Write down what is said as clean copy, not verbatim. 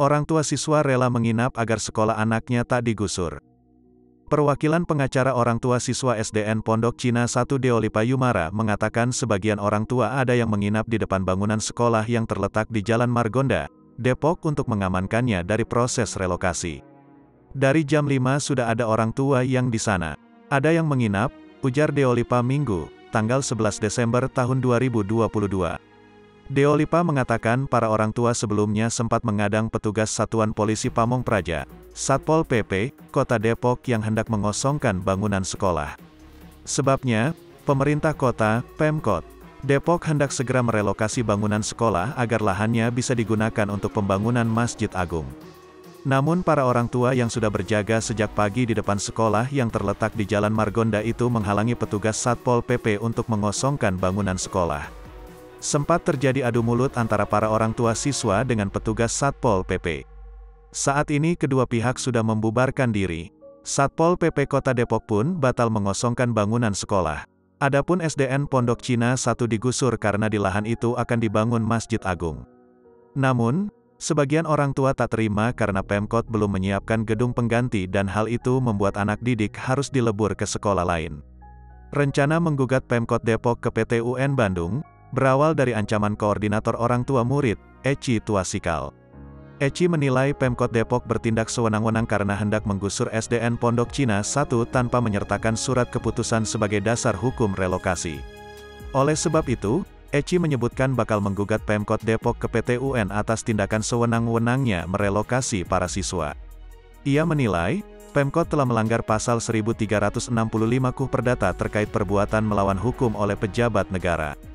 Orang tua siswa rela menginap agar sekolah anaknya tak digusur. Perwakilan pengacara orang tua siswa SDN Pondok Cina 1 Deolipa Yumara mengatakan sebagian orang tua ada yang menginap di depan bangunan sekolah yang terletak di Jalan Margonda, Depok untuk mengamankannya dari proses relokasi. Dari jam 5 sudah ada orang tua yang di sana. Ada yang menginap, ujar Deolipa Minggu, tanggal 11 Desember tahun 2022. Deolipa mengatakan para orang tua sebelumnya sempat mengadang petugas Satuan Polisi Pamong Praja, Satpol PP, Kota Depok yang hendak mengosongkan bangunan sekolah. Sebabnya, pemerintah kota, Pemkot, Depok hendak segera merelokasi bangunan sekolah agar lahannya bisa digunakan untuk pembangunan Masjid Agung. Namun para orang tua yang sudah berjaga sejak pagi di depan sekolah yang terletak di Jalan Margonda itu menghalangi petugas Satpol PP untuk mengosongkan bangunan sekolah. Sempat terjadi adu mulut antara para orang tua siswa dengan petugas Satpol PP. Saat ini kedua pihak sudah membubarkan diri. Satpol PP Kota Depok pun batal mengosongkan bangunan sekolah. Adapun SDN Pondok Cina 1 digusur karena di lahan itu akan dibangun Masjid Agung. Namun, sebagian orang tua tak terima karena Pemkot belum menyiapkan gedung pengganti dan hal itu membuat anak didik harus dilebur ke sekolah lain. Rencana menggugat Pemkot Depok ke PT UN Bandung, berawal dari ancaman koordinator orang tua murid, Eci Tuasikal. Eci menilai Pemkot Depok bertindak sewenang-wenang karena hendak menggusur SDN Pondok Cina 1 tanpa menyertakan surat keputusan sebagai dasar hukum relokasi. Oleh sebab itu, Eci menyebutkan bakal menggugat Pemkot Depok ke PT UN atas tindakan sewenang-wenangnya merelokasi para siswa. Ia menilai, Pemkot telah melanggar pasal 1365 KUH Perdata terkait perbuatan melawan hukum oleh pejabat negara.